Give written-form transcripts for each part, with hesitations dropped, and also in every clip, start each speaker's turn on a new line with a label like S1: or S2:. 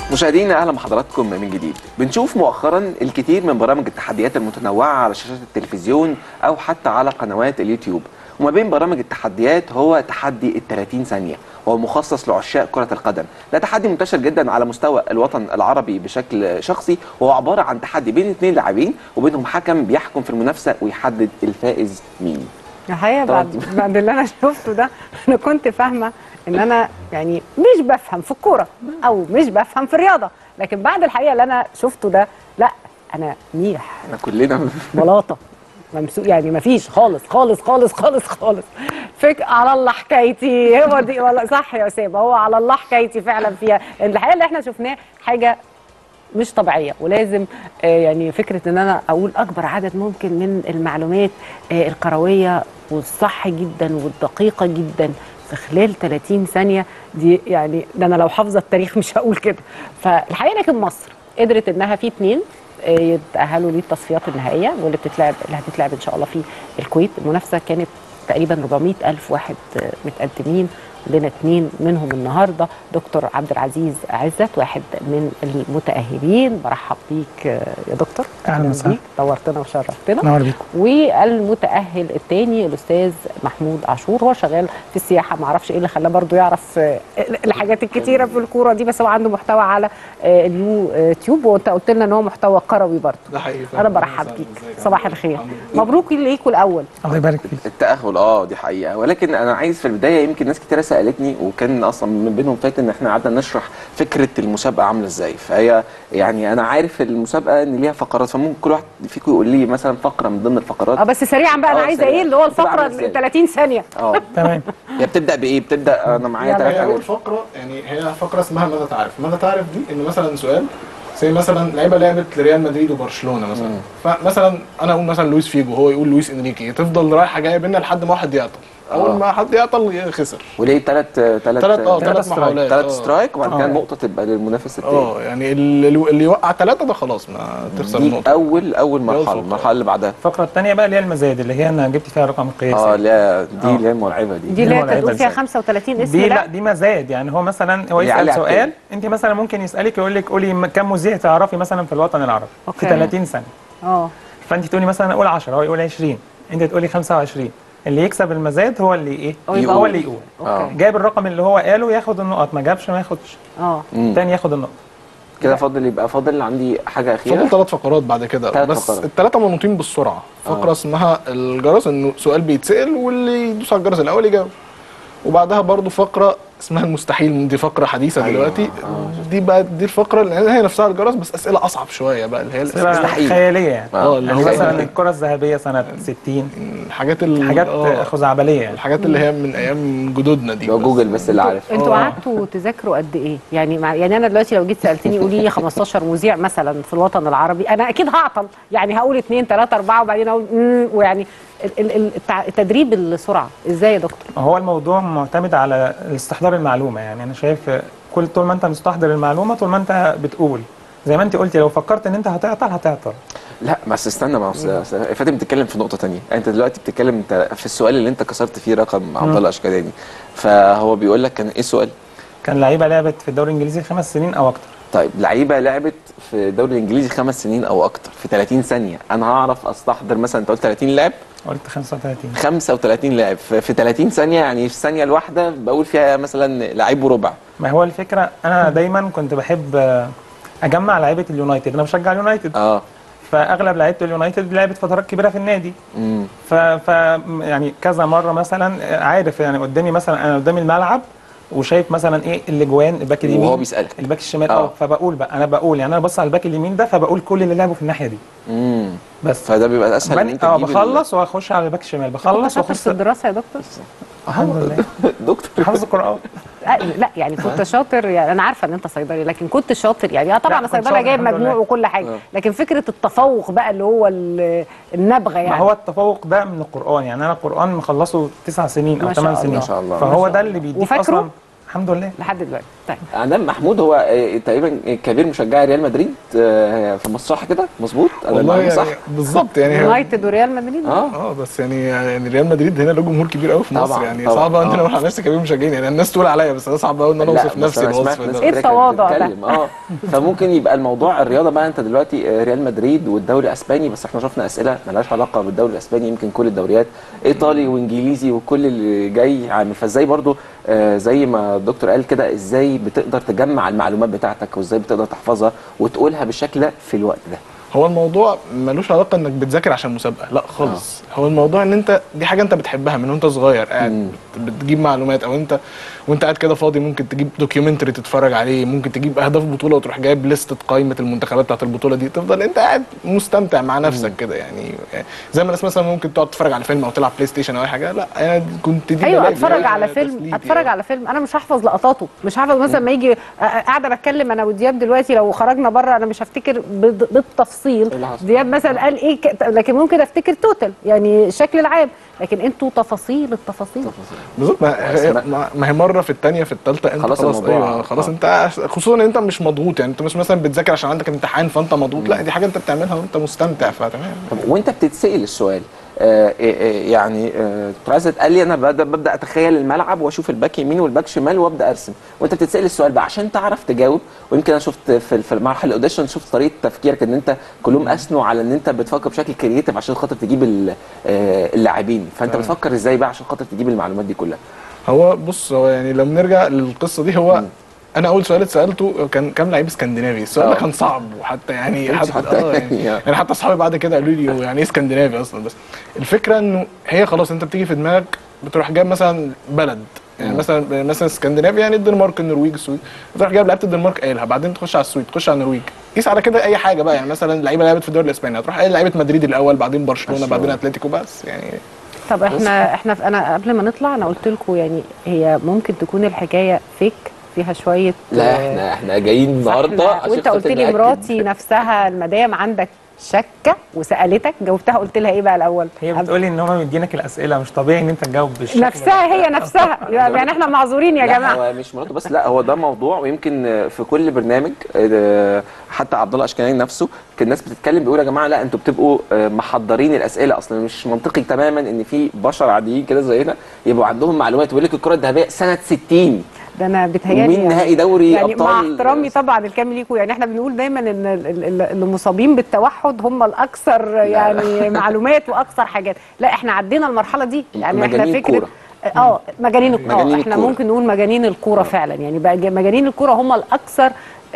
S1: مشاهدينا اهلا بحضراتكم من جديد. بنشوف مؤخرا الكثير من برامج التحديات المتنوعه على شاشات التلفزيون او حتى على قنوات اليوتيوب، وما بين برامج التحديات هو تحدي ال 30 ثانيه، وهو مخصص لعشاق كره القدم. ده تحدي منتشر جدا على مستوى الوطن العربي بشكل شخصي، وهو عباره عن تحدي بين اثنين لاعبين وبينهم حكم بيحكم في المنافسه ويحدد الفائز مين.
S2: الحقيقه بعد اللي انا شفته ده انا كنت فاهمه ان انا يعني مش بفهم في الكوره او مش بفهم في الرياضه، لكن بعد الحقيقه اللي انا شفته ده لا انا ميح،
S1: احنا كلنا
S2: بلاطه ممسوك، يعني ما فيش خالص خالص خالص خالص خالص. على الله حكايتي، هو دي والله صح يا اسامه، هو على الله حكايتي فعلا فيها. الحقيقه اللي احنا شفناه حاجه مش طبيعيه، ولازم يعني فكره ان انا اقول اكبر عدد ممكن من المعلومات الكرويه والصح جدا والدقيقه جدا في خلال 30 ثانيه دي، يعني ده انا لو حافظه التاريخ مش هقول كده. فالحقيقه لكن مصر قدرت انها في 2 يتأهلوا للتصفيات النهائيه، واللي هتتلعب ان شاء الله في الكويت. المنافسه كانت تقريبا 400,000 واحد متقدمين، عندنا 2 منهم النهارده. دكتور عبد العزيز عزت واحد من المتأهلين، برحب بيك يا دكتور.
S3: اهلا وسهلا،
S2: نورتنا وشرفتنا.
S3: نور بيكم.
S2: والمتأهل الثاني الاستاذ محمود عاشور، هو شغال في السياحه، ما اعرفش ايه اللي خلاه برضو يعرف الحاجات الكتيره في الكوره دي، بس هو عنده محتوى على اليوتيوب، وانت قلت لنا ان هو محتوى كروي برضو.
S4: ده حقيقي.
S2: انا برحب بيك، صباح الخير، مبروك ليكوا الاول.
S3: الله يبارك فيك.
S1: التأهل دي حقيقة، ولكن أنا عايز في البداية، يمكن ناس كتيرة سألتني وكان أصلا من بينهم فات إن إحنا قعدنا نشرح فكرة المسابقة عاملة إزاي. فهي يعني أنا عارف المسابقة إن ليها فقرات، فممكن كل واحد فيكم يقول لي مثلا فقرة من ضمن الفقرات.
S2: بس سريعا بقى، أنا عايزة إيه اللي هو الفقرة ال 30 ثانية.
S3: تمام.
S1: هي بتبدأ بإيه؟ بتبدأ أنا معايا 3
S4: أول فقرة، يعني هي فقرة اسمها ماذا تعرف؟ ماذا تعرف دي إن مثلا سؤال زي مثلا لعيبه لعبت لريال مدريد وبرشلونه مثلا، فمثلا انا اقول مثلا لويس فيجو، هو يقول لويس انريكي، تفضل رايحه جايه بينا لحد ما واحد يعطل. اول ما حد يعطل خسر.
S1: وليه 3
S4: محاولات،
S1: 3 سترايك، وبعد كده النقطه تبقى للمنافس الثاني.
S4: يعني اللي يوقع 3 ده خلاص ما تخسر النقطه.
S1: اول مرحله. المرحله اللي بعدها
S3: الفقره الثانيه بقى اللي هي المزايد، اللي هي انا جبت فيها رقم قياسي.
S1: لا دي اللي هي المرعبه دي
S2: اللي هي تقول فيها 35 اسم.
S3: دي لا دي مزايد، يعني هو مثلا هو يسال سؤال، انت مثلا ممكن يسالك يقول لك قولي كم مذيع تعرفي مثلا في الوطن العربي في 30 ثانيه. فانت تقولي مثلا اقول 10، هو يقول 20، انت تقولي 25. اللي يكسب المزاد هو اللي ايه؟ هو اللي يقول. جاب الرقم اللي هو قاله ياخد النقط، ما جابش ما ياخدش. الثاني ياخد النقط.
S1: كده فاضل عندي حاجه اخيره.
S4: فاضل 3 فقرات بعد كده، بس ال3 منوطين بالسرعه. فقره اسمها الجرس، انه سؤال بيتسال واللي يدوس على الجرس الاول يجاوب. وبعدها برضو فقره اسمها المستحيل، دي فقره حديثه دلوقتي. دي بقى دي الفقره اللي هي نفسها الجرس، بس اسئله اصعب شويه بقى، اللي هي
S3: الاسئله خياليه يعني. اللي هو مثلا الكره الذهبيه سنه 60،
S4: حاجات
S3: خزعبليه يعني.
S4: الحاجات اللي هي من ايام جدودنا دي.
S1: جوجل بس اللي عارف.
S2: انتوا قعدتوا تذاكروا قد ايه؟ يعني انا دلوقتي لو جيت سالتني قولي لي 15 مذيع مثلا في الوطن العربي، انا اكيد هعطل، يعني هقول 2 3 4 وبعدين اقول ويعني التدريب السرعه ازاي يا دكتور؟
S3: هو الموضوع معتمد على استحضار المعلومه، يعني انا شايف طول ما انت مستحضر المعلومه، طول ما انت بتقول زي ما انت قلتي، لو فكرت ان انت هتعطل.
S1: لا بس استنى، ما فاتن بتتكلم في نقطه ثانيه. انت دلوقتي بتتكلم انت في السؤال اللي انت كسرت فيه رقم عبد الله اشكداني، فهو بيقول لك كان ايه السؤال؟
S3: كان لعيبه لعبت في الدوري الانجليزي 5 سنين او اكتر.
S1: طيب لعيبه لعبت في الدوري الانجليزي 5 سنين او اكتر في 30 ثانيه، انا هعرف استحضر مثلا؟ انت قلت 30 لاعب،
S3: قلت 35.
S1: 35 لاعب في 30 ثانيه، يعني في الثانيه الواحده بقول فيها مثلا لعيب وربع.
S3: ما هو الفكره، انا دايما كنت بحب اجمع لعيبه اليونايتد، انا بشجع اليونايتد. فاغلب لعيبه اليونايتد لعبت فترات كبيره في النادي. يعني كذا مره مثلا عارف، يعني قدامي مثلا انا قدامي الملعب وشايف مثلا ايه الاجوان، الباك اليمين
S1: وهو بيسالك
S3: الباك الشمال. فبقول بقى انا بقول يعني انا ببص على الباك اليمين ده، فبقول كل اللي لعبوا في الناحيه دي.
S1: بس فده بيبقى اسهل ان انت تجيب
S3: بخلص واخش على الباك الشمال، بخلص
S2: واخش في الدراسه يا دكتور.
S3: الحمد لله.
S1: دكتور
S3: حافظ القران.
S2: لا يعني كنت شاطر، يعني انا عارفه ان انت صيدلي، لكن كنت شاطر يعني. طبعا الصيدله جايب مجموع وكل حاجه، لكن فكره التفوق بقى اللي هو النبغه يعني.
S3: ما هو التفوق ده من القران، يعني انا القران مخلصه 9 سنين او 8 سنين
S1: ما شاء الله.
S3: فهو ده اللي بيديك اصلا. الحمد لله
S2: لحد دلوقتي. طيب
S1: عنان محمود هو تقريبا كبير مشجع ريال مدريد في مصر، صح كده؟ مظبوط؟
S4: والله يعني صح بالظبط يعني
S2: يونايتد وريال مدريد.
S4: بس يعني ريال مدريد هنا له جمهور كبير قوي في مصر. طبعًا يعني صعب قوي ان انا اقول على نفسي كبير مشجعين، يعني الناس تقول عليا، بس انا صعب قوي ان انا اوصف نفسي الوصف ده.
S2: ايه التواضع ده؟
S1: فممكن يبقى الموضوع الرياضه بقى. انت دلوقتي ريال مدريد والدوري الاسباني، بس احنا شفنا اسئله مالهاش علاقه بالدوري الاسباني، يمكن كل الدوريات ايطالي وانجليزي وكل اللي جاي عامل. فازاي برضو زي ما الدكتور قال كده، ازاي بتقدر تجمع المعلومات بتاعتك وازاي بتقدر تحفظها وتقولها بالشكل في الوقت ده؟
S4: هو الموضوع ملوش علاقه انك بتذاكر عشان مسابقه، لا خالص. هو الموضوع ان انت دي حاجه انت بتحبها من وانت صغير، قاعد بتجيب معلومات، او انت وانت قاعد كده فاضي ممكن تجيب دوكيومنتري تتفرج عليه، ممكن تجيب اهداف بطوله وتروح جايب لسته قائمه المنتخبات بتاعت البطوله دي، تفضل انت قاعد مستمتع مع نفسك كده. يعني زي ما الناس مثلا ممكن تقعد تتفرج على فيلم او تلعب بلاي ستيشن او اي حاجه، لا انا كنت دي
S2: اتفرج على فيلم، على فيلم انا مش هحفظ لقطاته، مش هحفظ مثلا ما يجي قاعده بتكلم انا ودياب دلوقتي، لو خرجنا بره انا مش هفتكر بالتفصيل دياب مثلا قال ايه، لكن ممكن افتكر توتال يعني الشكل العام، لكن انتوا تفاصيل التفاصيل
S4: بالظبط. ما هي مره في الثانيه في الثالثه انت خلاص خلاص انت خصوصا ان انت مش مضغوط، يعني انت مش مثلا بتذاكر عشان عندك امتحان فانت مضغوط، لا دي حاجه انت بتعملها وانت مستمتع فتمام.
S1: وانت بتتسال السؤال يعني عايز تقول لي انا ببدا اتخيل الملعب واشوف الباك يمين والباك شمال وابدا ارسم، وانت بتتسال السؤال بقى عشان تعرف تجاوب. ويمكن انا شفت في المرحله الاوديشن شفت طريقه تفكيرك ان انت كلهم اثنوا على ان انت بتفكر بشكل كرييتيف عشان خاطر تجيب اللاعبين، فانت بتفكر ازاي بقى عشان خاطر تجيب المعلومات دي كلها؟
S4: هو بص، هو يعني لو نرجع للقصه دي، هو انا اول سؤال اتسالته كان كام لعيب اسكندنافي. السؤال ده كان صعب، وحتى يعني حتى اصحابي بعد كده قالوا لي يعني ايه اسكندنافي اصلا. بس الفكره انه هي خلاص انت بتيجي في دماغك بتروح جايب مثلا بلد، يعني مثلا اسكندنافيا يعني الدنمارك، النرويج، السويد، بتروح جايب لعيبه الدنمارك قايلها، بعدين تخش على السويد، تخش على النرويج، قيس على كده اي حاجه بقى. يعني مثلا لعيبه لعبت في الدوري الاسباني هتروح قايل لعيبه مدريد الاول، بعدين برشلونه، بعدين اتلتيكو، بس يعني.
S2: طب انا قبل ما نطلع انا قلت لكم يعني هي ممكن تكون الحكايه فيك فيها شويه.
S1: لا احنا جايين النهارده عشان
S2: وانت قلت لي مراتي نفسها المدام عندك شكه وسالتك، جاوبتها قلت لها ايه بقى الاول؟
S3: هي بتقولي ان هم مدينك الاسئله مش طبيعي ان انت تجاوب بالشكل
S2: نفسها ده. هي نفسها يعني احنا معذورين يا جماعه.
S1: هو مش مراته بس، لا هو ده موضوع. ويمكن في كل برنامج حتى عبد الله اشكناني نفسه كان الناس بتتكلم بيقول يا جماعه لا انتوا بتبقوا محضرين الاسئله اصلا. مش منطقي تماما ان في بشر عاديين كده زينا يبقوا عندهم معلومات. يقول لك الكره الذهبيه سنه 60
S2: ده انا بتهيألي
S1: ومين نهائي دوري
S2: يعني
S1: ابطال.
S2: مع احترامي طبعا الكامل ليكم، يعني احنا بنقول دايما ان المصابين بالتوحد هم الاكثر يعني معلومات واكثر حاجات. لا احنا عدينا المرحله دي، يعني احنا فكره مجانين الكوره. احنا ممكن نقول مجانين الكوره فعلا، يعني بقى مجانين الكوره هم الاكثر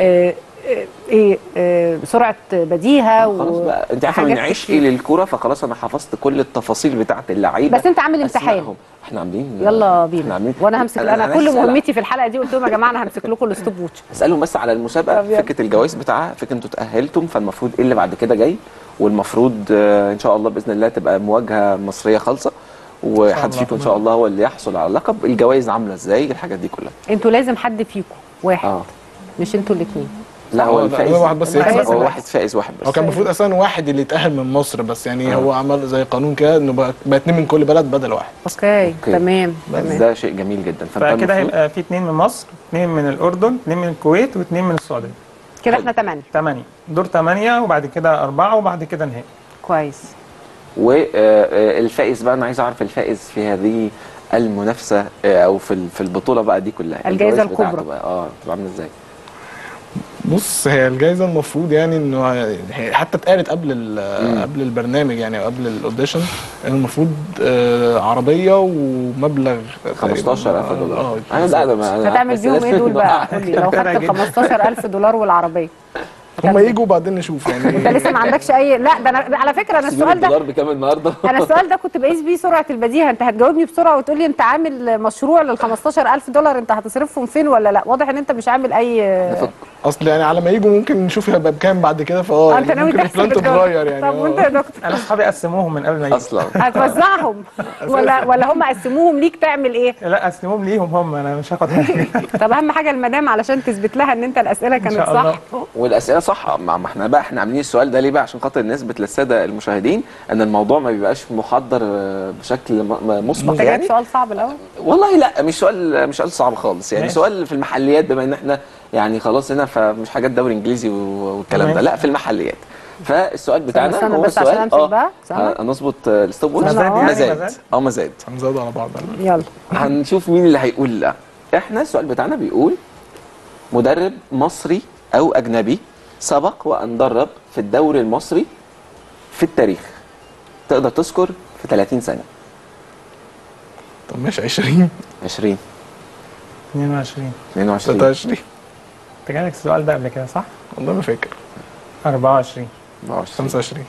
S2: سرعه بديهه.
S1: خلاص بقى انت عارفه من عشقي للكوره فخلاص انا حفظت كل التفاصيل بتاعه اللعيبه.
S2: بس انت عامل امتحان،
S1: احنا عاملين
S2: يلا بينا وانا همسك. انا كل مهمتي في الحلقه دي قلت لهم يا جماعه انا همسك لكم الستوب ووتش.
S1: اسالهم بس على المسابقه، فكره الجوائز بتاعها، فكره انتوا تاهلتم فالمفروض ايه اللي بعد كده جاي، والمفروض ان شاء الله باذن الله تبقى مواجهه مصريه خالصه وحد فيكم ان شاء الله هو اللي يحصل على اللقب. الجوائز عامله ازاي، الحاجات دي كلها
S2: انتوا لازم حد فيكم واحد مش انتوا الاثنين.
S1: لا هو الفائز
S4: واحد بس،
S1: هو واحد فائز واحد بس.
S4: هو كان المفروض اصلا واحد اللي يتاهل من مصر بس، يعني هو عمل زي قانون كده انه بقى 2 من كل بلد بدل واحد.
S2: اوكي. تمام.
S1: بس ده شيء جميل جدا.
S3: فكده هيبقى في 2 من مصر، 2 من الاردن، 2 من الكويت، و2 من السعوديه.
S2: كده احنا 8
S3: دور 8 وبعد كده 4 وبعد كده نهائي.
S2: كويس.
S1: والفائز بقى انا عايز اعرف الفائز في هذه المنافسه او في البطوله بقى دي كلها
S2: الجائزه الكبرى
S1: بتبقى عامله ازاي؟
S4: بص هي الجائزه المفروض يعني انه حتى اتقالت قبل البرنامج يعني او قبل الاوديشن، المفروض عربيه ومبلغ
S1: 15,000 دولار. انا
S2: هتعمل بيهم ايه دول بقى؟ قول لي لو خدت 15,000 دولار والعربيه
S4: هم يجوا وبعدين نشوف يعني.
S2: انت لسه ما عندكش اي؟ لا ده انا على فكره انا السؤال ده
S1: الدولار بكام النهارده؟
S2: انا السؤال ده كنت بقيس بيه سرعه البديهه. انت هتجاوبني بسرعه وتقول لي انت عامل مشروع لل 15,000 دولار انت هتصرفهم فين ولا لا؟ واضح ان انت مش عامل اي
S4: اصل يعني على ما يجوا ممكن نشوف هيبقى بكام بعد كده،
S2: انت ناوي
S4: ممكن
S2: تحسب
S4: البلان تتغير يعني.
S2: طب وانت يا دكتور؟
S3: انا اصحابي قسموهم من قبل ما يجوا
S1: اصلا.
S2: هتوزعهم ولا هم قسموهم ليك تعمل ايه؟
S3: لا قسموهم ليهم هم، انا مش هاخد حاجه.
S2: طب اهم حاجه المدام علشان تثبت لها ان انت الاسئله كانت
S3: شاء الله.
S2: صح.
S1: والاسئله صح. ما احنا بقى عاملين السؤال ده ليه بقى؟ عشان خاطر نثبت للساده المشاهدين ان الموضوع ما بيبقاش محضر بشكل مسبق
S2: انت جايب
S1: يعني.
S2: سؤال صعب الاول؟
S1: والله لا، مش سؤال صعب خالص يعني.
S3: ماشي.
S1: سؤال في المحليات، بما ان احنا يعني خلاص هنا فمش حاجات دوري انجليزي والكلام ده،
S3: ماشي.
S1: لا في المحليات. فالسؤال بتاعنا
S2: استنى
S1: هو
S2: بس عشان
S1: السؤال
S2: امسك بقى.
S1: هنظبط الستوب ووتش.
S2: مزاد يعني؟
S1: مزاد. مزاد.
S4: هنزود على بعض.
S2: يلا
S1: هنشوف مين اللي هيقول لا. احنا السؤال بتاعنا بيقول مدرب مصري او اجنبي سبق وان درب في الدوري المصري في التاريخ، تقدر تذكر في 30 ثانيه.
S4: طب ماشي 20
S1: 20
S3: 22
S1: 22
S4: 23
S3: انت جالك السؤال ده قبل كده صح؟
S4: والله ما فاكر.
S3: 24
S1: 24
S4: 25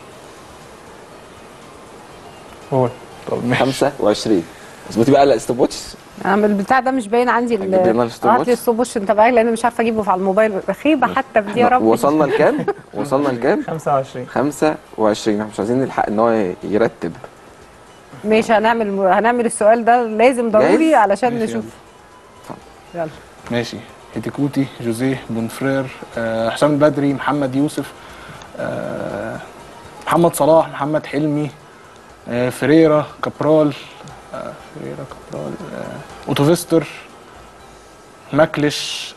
S3: قول.
S4: طب ماشي
S1: 25. اظبطي بقى الستوب ووتش.
S2: انا البتاع ده مش باين عندي.
S1: هتجيب لنا الستوب
S2: هات
S1: ووتش؟
S2: لي الستوب ووتش انت بقى، لان مش عارفه اجيبه على الموبايل. خيبه حتى في دي يا رب.
S1: وصلنا لكام؟ وصلنا لكام؟
S3: 25.
S1: 25. احنا مش عايزين نلحق ان هو يرتب.
S2: ماشي هنعمل السؤال ده لازم ضروري
S1: جاهز؟
S2: علشان
S4: ماشي،
S2: نشوف. يلا
S4: ماشي. هيتيكوتي، جوزيه، بونفرير، حسام البدري، محمد يوسف، محمد صلاح، محمد حلمي، فريرا، كابرال، اوتوفيستر، ماكليش،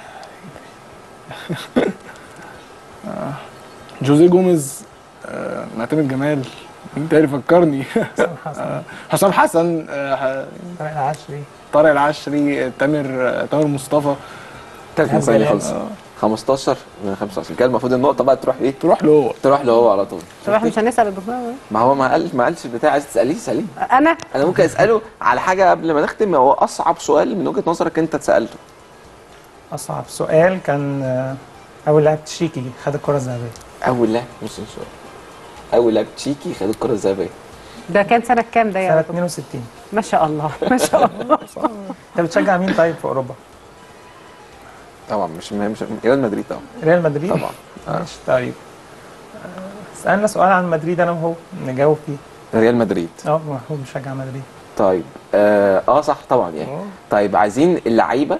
S4: جوزيه جوميز، معتمد جمال، مين تاني فكرني؟ حسام حسن،
S3: طارق العشري،
S4: طارق العشري، تامر مصطفى.
S1: 30 ثانيه خلص. 15 من 25 كان المفروض النقطه بقى تروح ايه؟
S4: تروح له
S1: هو على طول.
S2: طب احنا مش هنسال الدكتور؟
S1: ما هو ما قالش البتاع. عايز تساليه
S2: انا
S1: ممكن اساله على حاجه قبل ما نختم. هو اصعب سؤال من وجهه نظرك انت اتسالته؟
S3: اصعب سؤال كان اول لاعب تشيكي خد الكره الذهبيه.
S1: اول لاعب اول لاعب تشيكي خد الكره الذهبيه
S2: ده كان سنه كام ده يا
S3: سنه
S2: دكتور؟
S3: 62.
S2: ما شاء الله ما شاء الله.
S3: انت بتشجع مين طيب في اوروبا؟
S1: طبعا مش ريال مدريد طبعا.
S3: ريال مدريد
S1: طبعا.
S3: ماشي طيب. اسالنا سؤال عن مدريد انا وهو نجاوب فيه.
S1: ريال مدريد.
S3: محمود بيشجع مدريد.
S1: طيب صح طبعا يعني. طيب عايزين اللعيبه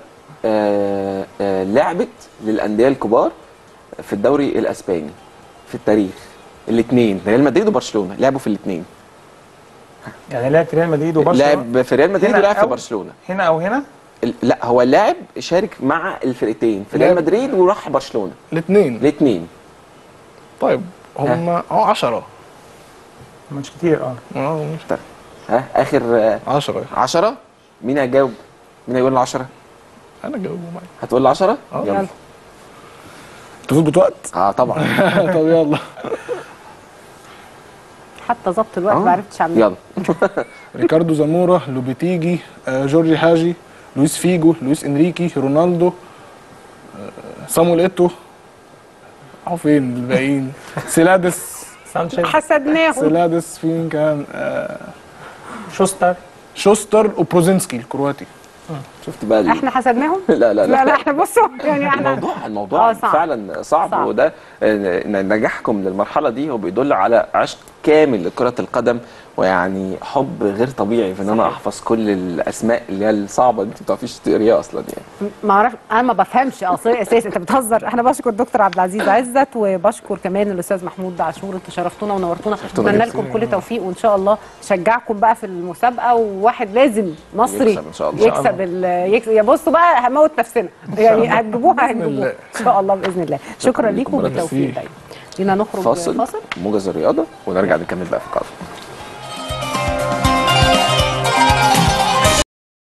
S1: لعبت للانديه الكبار في الدوري الاسباني في التاريخ. الاثنين ريال مدريد وبرشلونه لعبوا في الاثنين.
S3: يعني لعب في ريال مدريد وبرشلونه؟
S1: لعب في ريال مدريد ولعب في برشلونه.
S3: هنا او هنا؟
S1: لا هو اللاعب شارك مع الفرقتين في ريال مدريد وراح برشلونه. الاثنين.
S4: طيب هم 10
S3: مش كتير.
S1: طيب اخر 10. مين هيجاوب؟ مين هيقول 10؟
S4: انا جاوبه معاك.
S1: هتقول 10؟ يلا.
S4: تظبط وقت؟
S1: طبعا.
S4: طب يلا.
S2: حتى ظبط الوقت ما عرفتش اعمل.
S1: يلا.
S4: ريكاردو زامورا، لوبيتيجي، جورجي حاجي، لويس فيجو، لويس انريكي، رونالدو، صامويل ايتو. فين الباقيين؟ سيلادس،
S3: سانشيز،
S2: حسدناهم.
S4: سيلادس. فين كان؟
S3: شوستر
S4: وبروزينسكي الكرواتي.
S1: شفت بقى
S2: احنا حسدناهم؟
S1: لا
S2: احنا بصوا يعني احنا
S1: الموضوع صعب. فعلا صعب. وده نجاحكم للمرحله دي هو بيدل على عشق كامل لكره القدم، ويعني حب غير طبيعي في ان انا احفظ كل الاسماء اللي هي الصعبه اللي انت ما بتعرفيش تقريها اصلا يعني.
S2: ما اعرف، انا ما بفهمش اصلا اساس. انت بتهزر. احنا بشكر الدكتور عبد العزيز عزت، وبشكر كمان الاستاذ محمود عاشور. انتوا شرفتونا ونورتونا. اتمنى لكم كل توفيق، وان شاء الله شجعكم بقى في المسابقه، وواحد لازم مصري يكسب ان شاء الله. يكسب. يا بصوا بقى هنموت نفسنا يعني. هتجيبوها ان شاء الله باذن الله. شكرا لكم وبالتوفيق دايما. لينا نخرج فاصل موجز الرياضه ونرجع نكمل بقى في القاعده.